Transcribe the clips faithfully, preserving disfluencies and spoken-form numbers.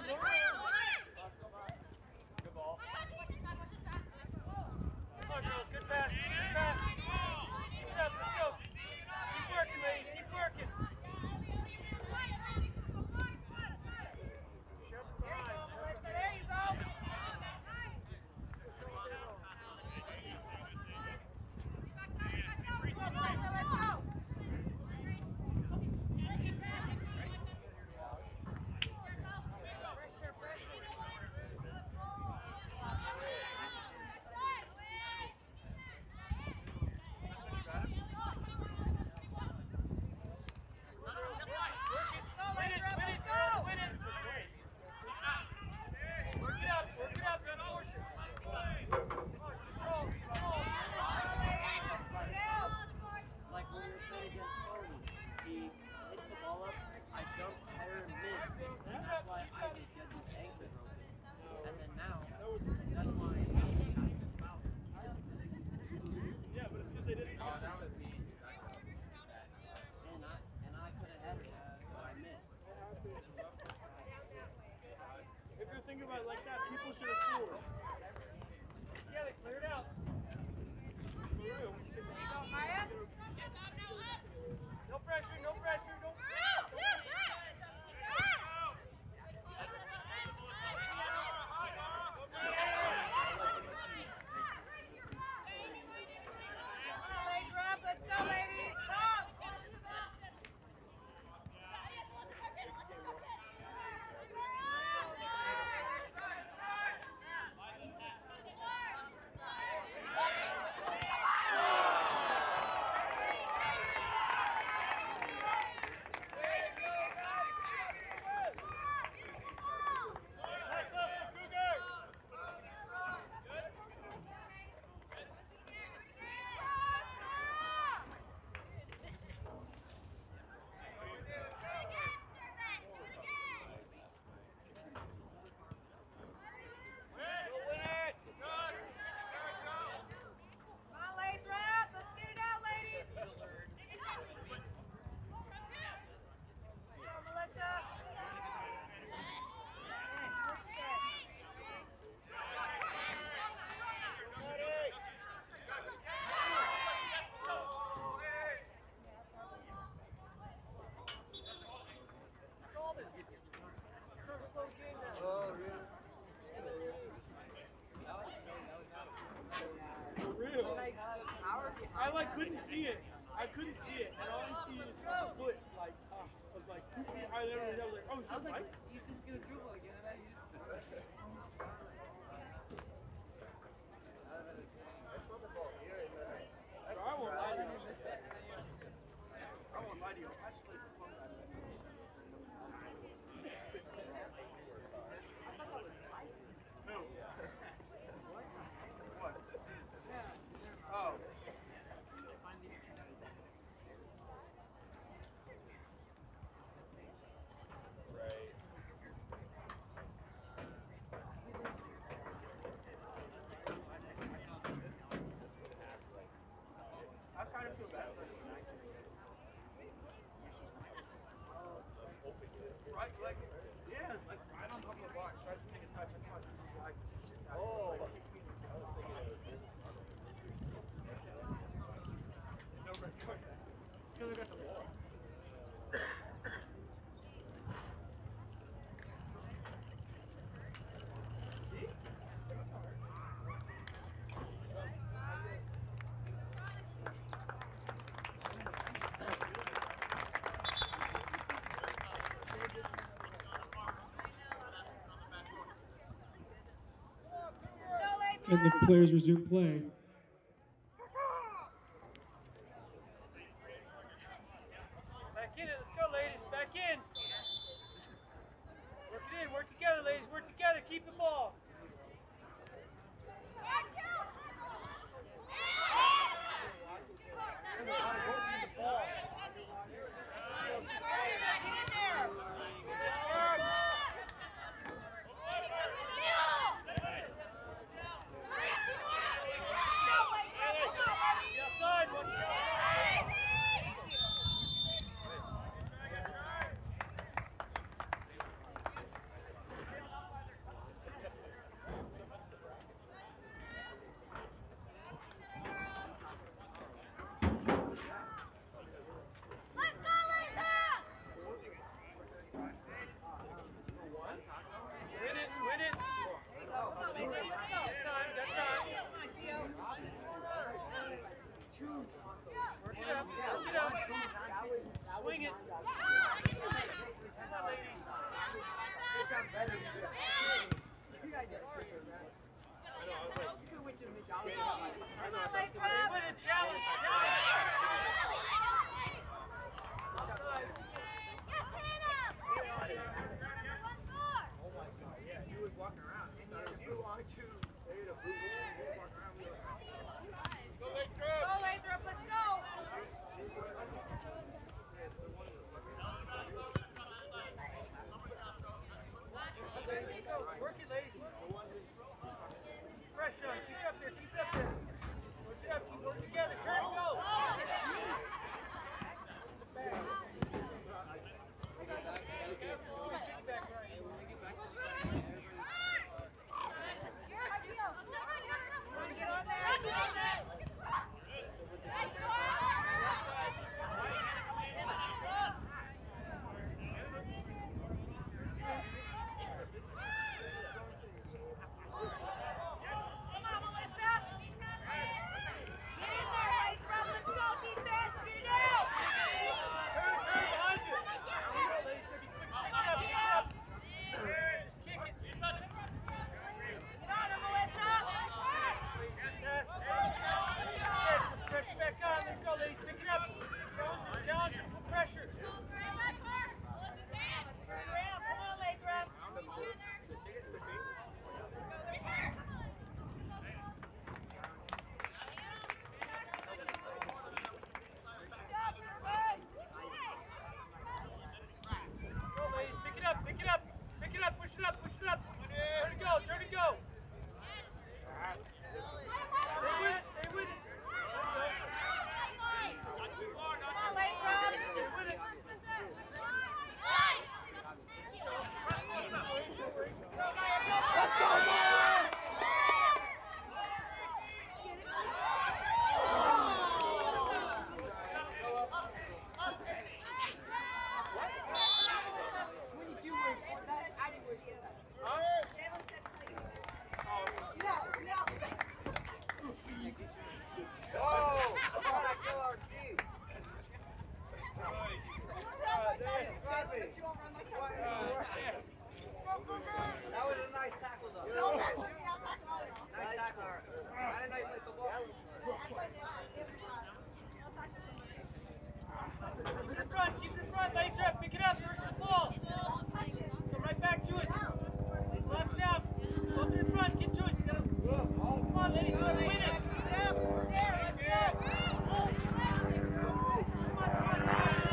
Good ball. Come on, girls. Good pass. Good pass. Keep it up. Let's go. Keep working, ladies. Keep working. There you go. Like when we were playing against Tony, he hits the ball up, I jump higher and miss, and that's why I did get his ankle broken. And then now, that's why I got the foul. Yeah, but it's because they didn't. Oh, that was me. And I and I could have had it, but I missed. If you're thinking about it like that, people should have scored. Yeah, they cleared out. No pressure, no pressure, no pressure. Let's go, ladies. Come. Oh, really? For real? I like couldn't see it. I couldn't see it, and all I see is a foot, like, uh, was like two feet higher than everyone. I was like, oh, I was shit, like, Mike. he's just gonna dribble again, and I used to. I won't lie to you. I won't lie to you. I slipped the phone out of that. No. What? Oh. Right. I kind of feel bad for him. Right, like, yeah, like right on top of the box, tries to take a touch and touch. Like, oh, like, I was thinking it was no, but still got the ball. And the players resume play. Back in it, let's go, ladies. Back in. Work it in. Work together, ladies. Work together. Keep the ball. bring it. Come on, ladies. Come on, Lathrop. Win it, challenge, Go, Lathrop, let's go. Work it, ladies. Pressure on. Keep it up there. Keep it up there. Work it up. Keep working together. Turn and go. Get on there, get on there. Come on, Melissa. Get in there, Lathrop. Let's go, defense. Get it out. Turn, turn behind you. Pick it up, pick it up. Kick it. Get on her, Melissa. Pressure back on. Let's go, ladies. Pick it up. Challenge it, challenge it. Put pressure. Turn around. Come on, Lathrop. Go, ladies. Pick it up, pick it up. Pick it up, push it up, push it up. Turn and go, turn and go. Stay with it, stay with it. Come on, Lathrop. Stay with it. Let's go, Maya. That was a nice tackle, though. Nice tackle. Not a nice like the ball. Keep it in front, keep it in front, Lathrop. Pick it up, first the ball. Go right back to it. Launch it out. Go up in front, get to it. You gotta- Come on, ladies, let's win it. Keep it up. There, let's go. Come on, come on.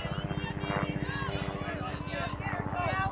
Get her, Kyle.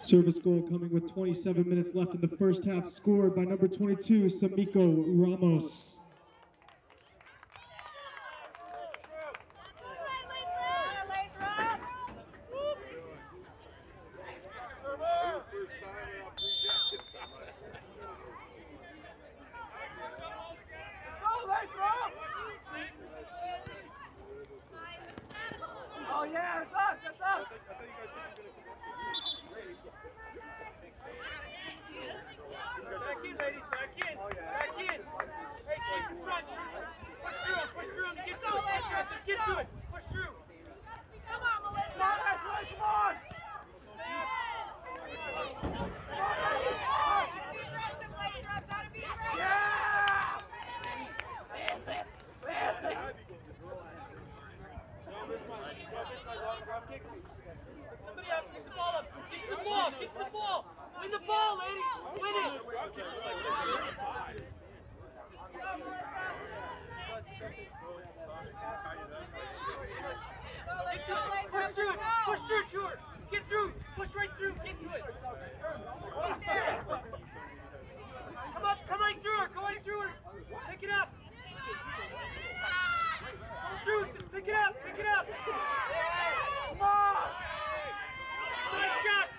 Service goal coming with twenty-seven minutes left in the first half, scored by number twenty-two, Samiko Ramos. Oh yeah, it's us, it's us! Back in, ladies, back in, back in! Hey, keep in front, push through, push through, get to it, push through, just get to it, push through! Come on, Melissa. Come on, Ashley, come on! Be aggressive, Lathrop. Gotta be aggressive. Yeah! Don't miss my, don't miss my long drop kicks. Pick somebody up, pick the ball up, get the ball, get the ball! Win the ball, ladies! Win it! Get to it, push through it, push through it, Short! Get through, push right through, get to it! Come up, come right through her, go right through her! Pick it up! Go through, just pick it up, pick it up! Come on! Try a shot!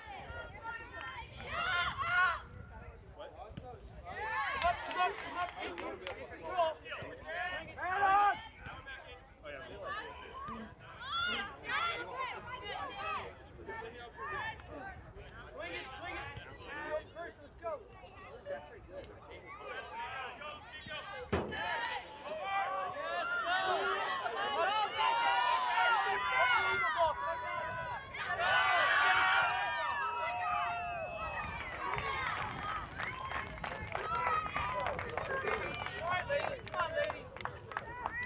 Come up, come up, come up, get control! Head on! Swing it, swing it! Go first, let's go! All right, ladies, come on, ladies.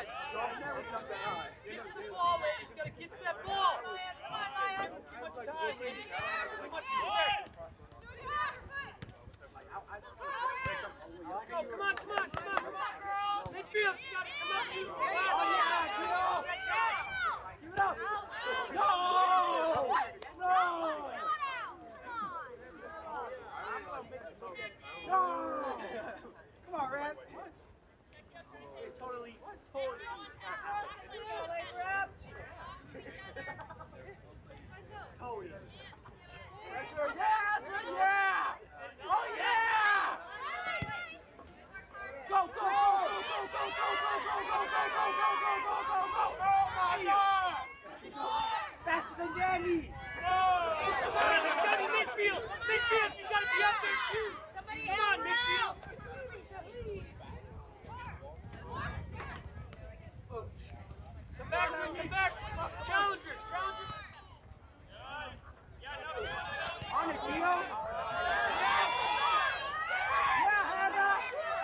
never jumped that high. Get to the ball, ladies. You gotta get to that ball. Too much time, ladies. Too much respect. Let's go. Come on, come on, come on. Midfield, you gotta come up. You Oh, yeah, get off. Give it up. No! No! No! Come on, Red. Totally, totally. Totally. Pressure, yes! Yeah! Oh, yeah! Go, go, go, go, go, go, go, go, go, go, go, go, go, go, go, go, go! Oh, my God! Faster than Danny! Come on, it's gotta be midfield. Midfield, you gotta be up there too. Come on, midfield. Come back to him, come back. Challenger, challenger. On it, Guido! Yeah, Hannah!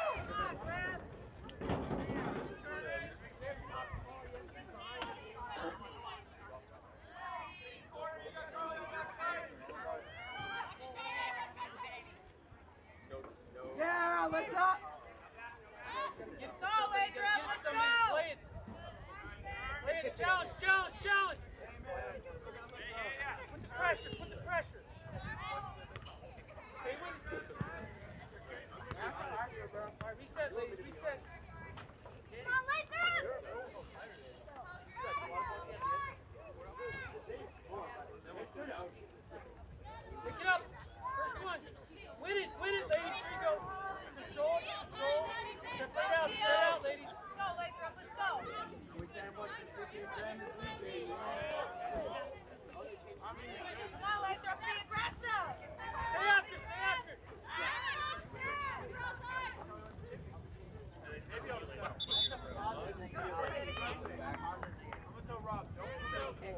Yeah, let's up! Let's go, Lathrop, let's go! Play it. Play it, challenge, challenge, challenge. Put the pressure, put the pressure. Stay with us. Reset, ladies, reset. Come on, Lathrop! Pick it up. First one. Win it, win it, ladies. There you go. Control, control. Spread out, spread out, ladies. Let's go, Lathrop, let's go! Come on, Lathrop, be aggressive! Stay after, stay after. Maybe I'll stop. I'm gonna tell Rob, don't stay up.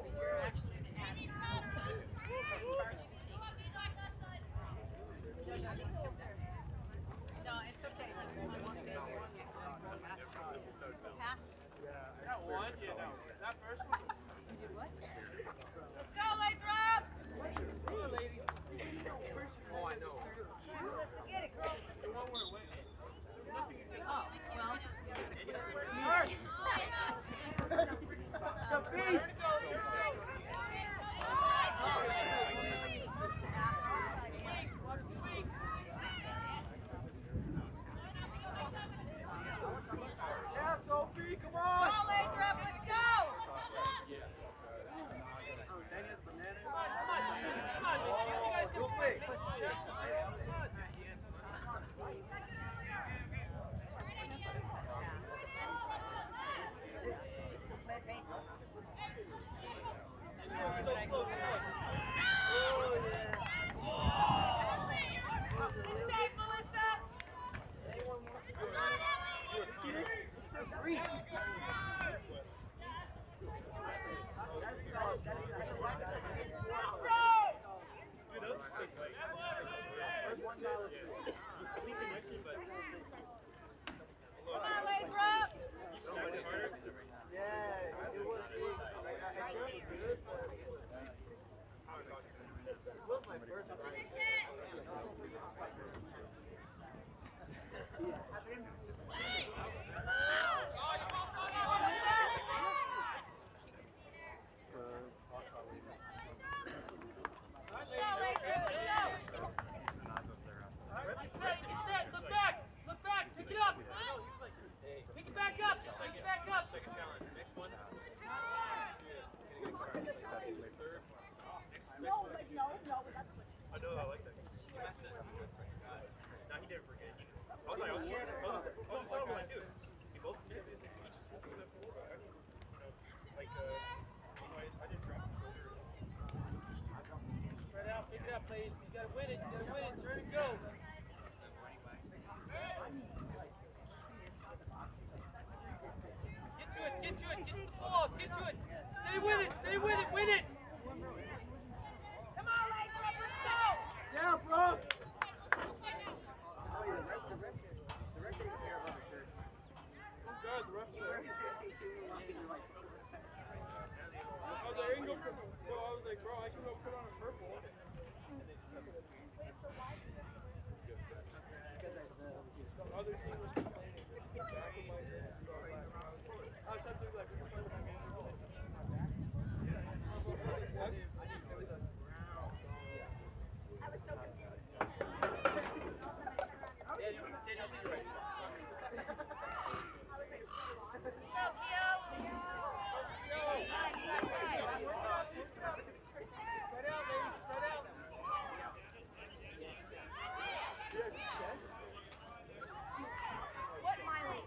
No, it's okay. Just want to stay here. Pass. That one? Yeah, no. That first one? You did what? Let's go, Lathrop! Come on, ladies. Oh, I know. Let's get it, girl. Nowhere away. Oh, well. The beat! Watch the wings. Yeah, Sophie, come Come on! on, Lathrop, let's go! Come on, come on, come on, you guys can play. So close, come on. Good save, Melissa! Come on, Lathrop! Yeah, it was big. Like, I, I tried to do it, but it was my first ride. Reset, look back, look back, pick it up. Pick it back up, pick it back up. Second challenge, next one. No, like, no, no, but that's what I know, I like that. Nah, he didn't forget. He, I was like, I was, I was, I was just telling him like, dude, we both did this. He just spoke to that before, but I don't, you know, like, uh, you know, I, I didn't drop the shoulder. Spread out, pick it up, ladies. You gotta win it, you gotta win it, turn and go. Get to it, get to it, get to the ball, get to it. Stay with it, stay with it, win it. Come on, Lathrop, let's go! Yeah, bro! Oh, God, the ref. can go put on a purple. The other team was complaining. Back of my head. I was something like, we can play with that game. I was so confused. What, Miley?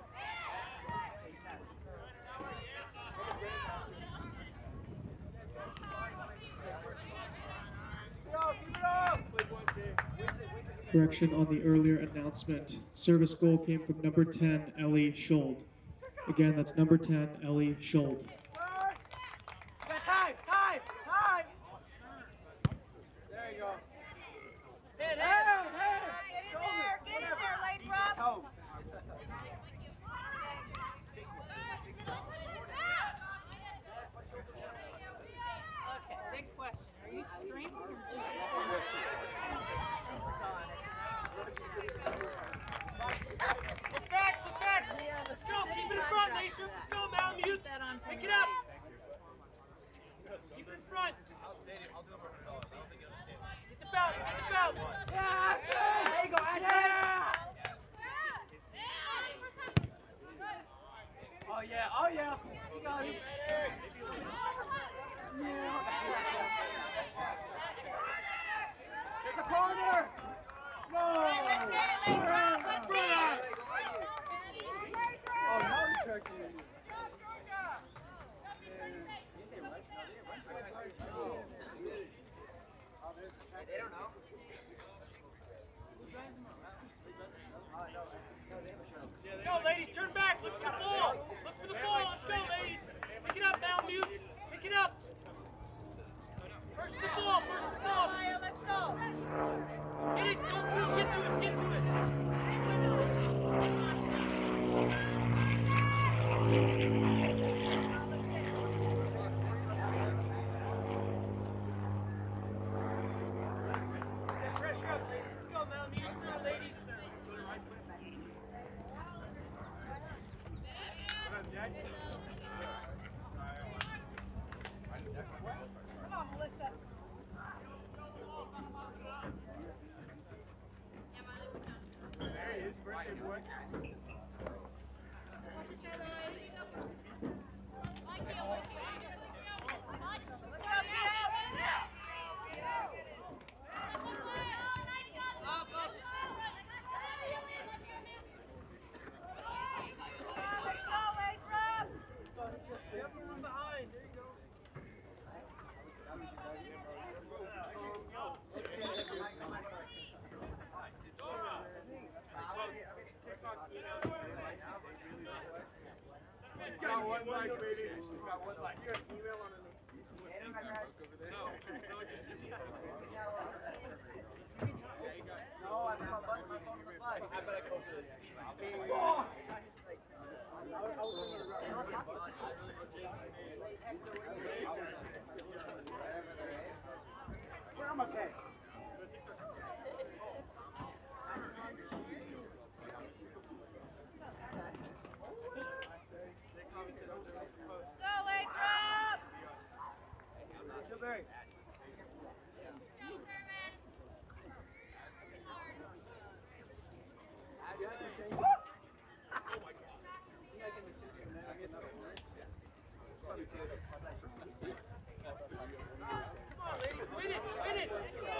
Correction on the earlier announcement. Service goal came from number ten, Ellie Schold. Again, that's number ten, Ellie Schold. Time, time, time. There you go. Hit, hit, hit. Get in there, get in there, Lathrop. Toe. Okay, big question. Are you streaming or just... Look back, look back. Let's go. Keep it in front, Lathrop. Let's go, Mal. Mute. Pick it up. Keep it in front. Get the belt. Get the belt. Yeah, Ashley. There you go, Ashley. Oh yeah, oh yeah. You got it. There's a corner. No. Let's get it, Lathrop. Let's get it. Oh, now he's correcting it. They don't know. Go, ladies. Turn back. Look for the ball. Look for the ball. Let's go, ladies. Pick it up, Mal. Mute. Pick it up. First the ball. First the ball. Maya, let's go. Get it. Go through. Get to it. Get to it. Pressure up, ladies. Let's go, Mal. Mute. Come on, ladies. Come on, Melissa. There he is, birthday boy. Got one like, baby. Got one like. Here, email on it. No, I put my button, my phone on the side. I bet I called this. I'm okay. Go, Lathrop. Silberry. Win it. Win it.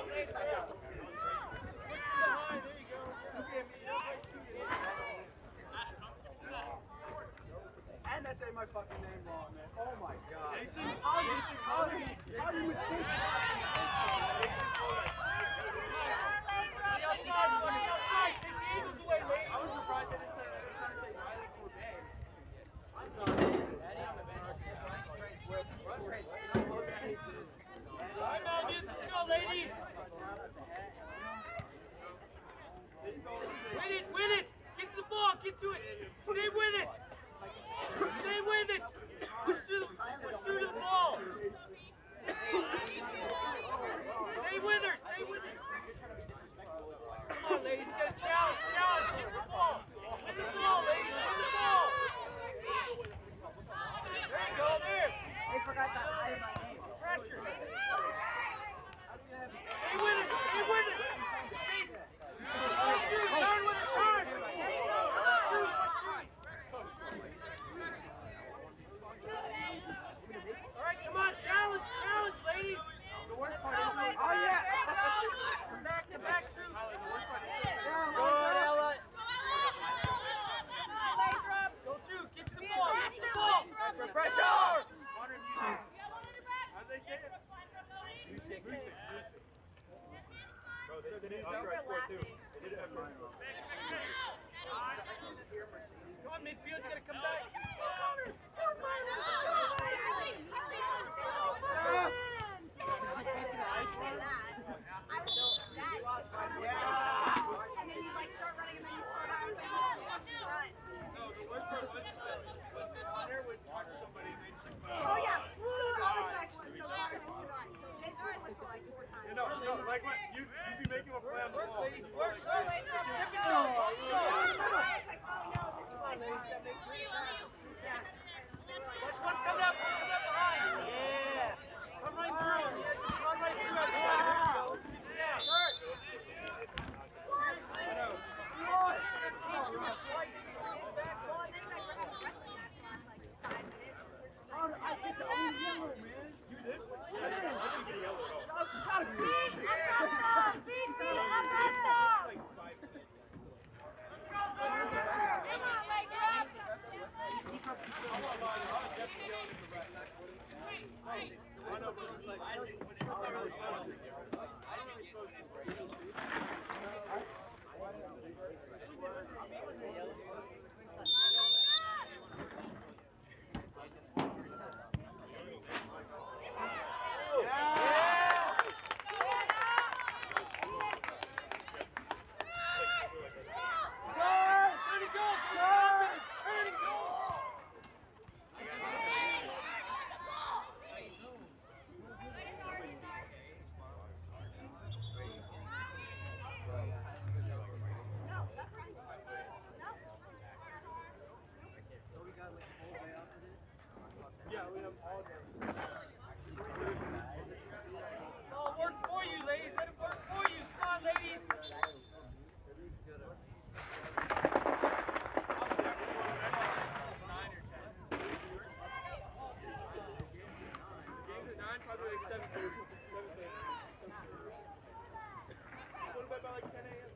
And I say my fucking name wrong, man. Oh my god. Jason? How you, how you, how you mistake that? I was surprised that it's trying to say Riley Corbett. All right, now, let's go, ladies. Win it, win it. Get to the ball, get to it. Stay with it. Stay with it. Push through the, push through the ball. Pressure! How'd they say it? Music. Music. Bro, they did it upright score too. They did it upright score. Come on, midfield, you gotta come back. And then you like start running and then you slow down. I was like, oh, let's run. No, the worst part was that Hunter would touch somebody and they'd say, Oh yeah. Woo, that was like one so hard. They threw a whistle like four times. no, no, like what? You, you'd be making a play on the ball. I was like, oh no, this is like yeah. Watch one coming up, one coming up behind. Yeah. Come right through. Yeah, just run right through everybody. Yeah. Seriously? No. Well, and then like we're having a wrestling match last like five minutes. Oh, I get the only yellow, man. You did? Yeah, I didn't get a yellow at all. Oh, gotta be. B C, Augusta! Come on, Lathrop! Yeah, we have all day. Ball work for you, ladies. Let it work for you. Come on, ladies. Nine or ten. Games at nine, probably like seven thirty. Seven thirty. Go to bed by like ten a m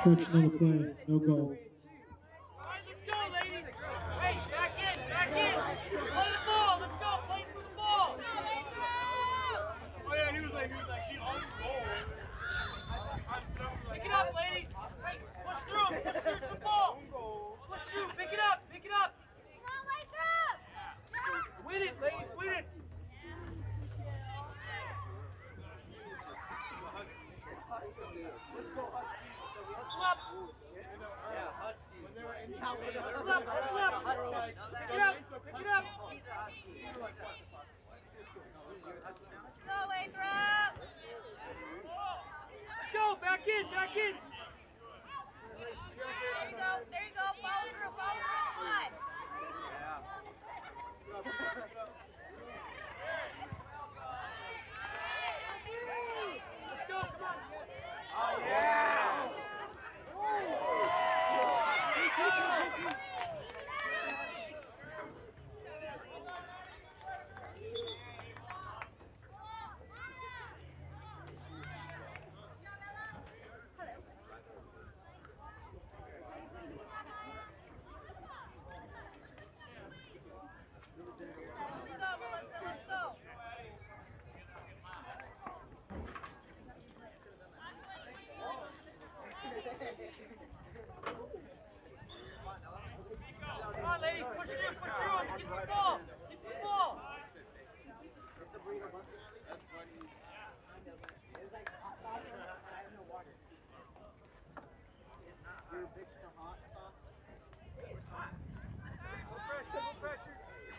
Infraction on the play. No goal. All right, let's go, ladies. Hey, back in, back in. Play the ball. Let's go. Play through the ball. Oh yeah, he was like, he was like, he on goal. Pick it up, ladies. Hey, push through. Push through to the ball. Push through. Pick it up. Pick it up. Win it, ladies. Win it. Hustle up. Yeah, Husky. Hustle up. Hustle up. Pick it up. Pick it up. Go, Lathrop! Let's go. Back in. Back in. There you go, there you go, follow through, follow through, come on! Let's go. Come on. Oh yeah. Let's go, Melissa, let's go! Come on, ladies. Push through. Push through. Get the ball. Get the ball. No pressure. No pressure.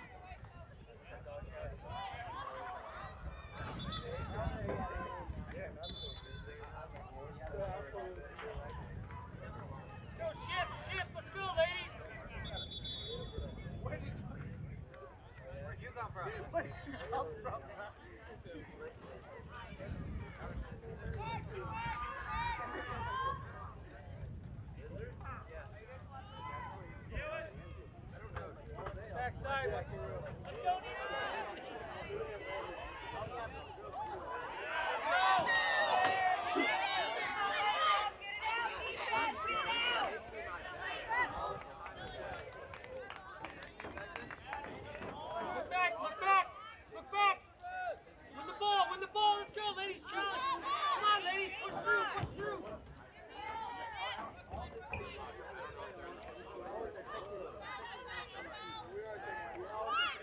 Go shift, shift. Let's go, ladies. Where'd you come from? Where'd you come from? Backside. Let's go, Look back, look back, look back. Win the ball, win the ball. Let's go, ladies. Challenge. Come on, ladies. Push through, push through. Come on!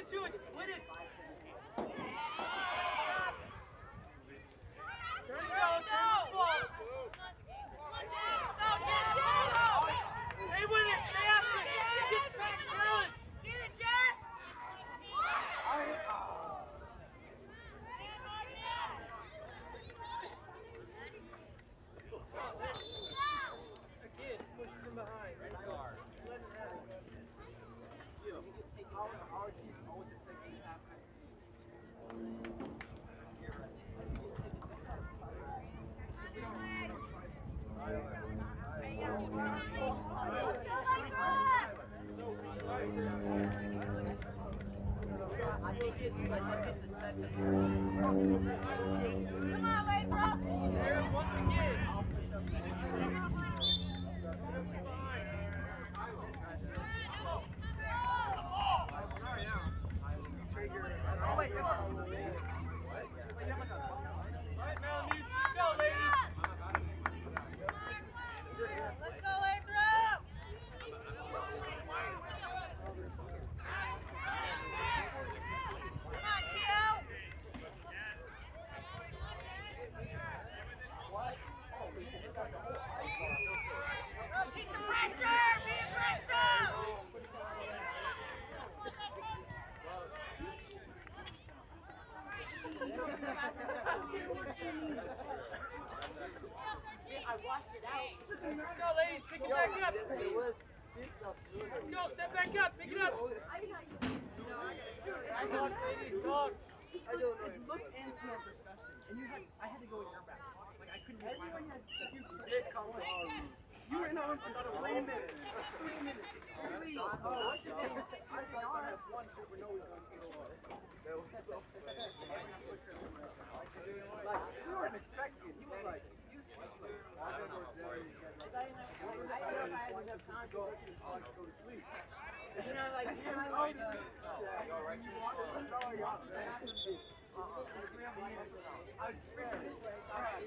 get to it. Win it. Turn it go. Turn the ball. Stay with it. Stay after it. Get back. Challenge. Get it, Jack! Again, push from behind. Right guard. Let him have it. Our, our team always the second half. I think it's like I think it's a set of Come on, Lathrop! there once again. I'll push up Alright, Melanie, go, ladies. Let's go, Lathrop! Come on, Keo! Keep the pressure! Be aggressive! I washed it out. Go, ladies, pick it back up. It was this up. Go, step back up, pick it up. Talk, ladies, talk. I don't know. It looked and smelled disgusting. And you had, I had to go in your back. Like I couldn't get my own. You did come on. You were in on for about three minutes. Three minutes. Three. Oh, what's his name? I thought I had one trip where no one was going to get on. That was so bad. Like, we weren't expecting. He was like, you like, I don't know if there is. I didn't know if I had enough time to go to sleep. You know, like, you know, like, uh, go right to the water. No, I got that. I swear. All right,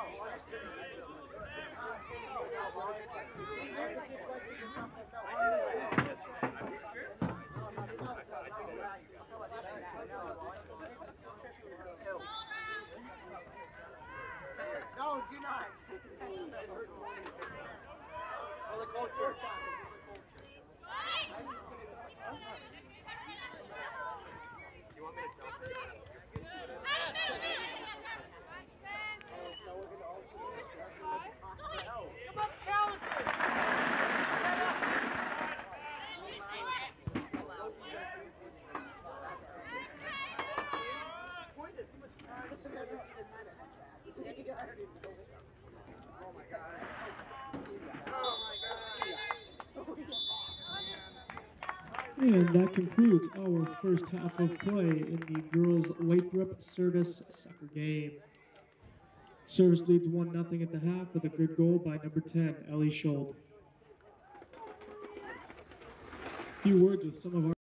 no, do not. Oh, the culture. You want me to jump it? Come up, challenge it. Set up. Oh my god. Oh my god. And that concludes our first half of play in the girls' Lathrop Service soccer game. Service leads one nothing at the half with a good goal by number ten, Ellie Schold. A few words with some of our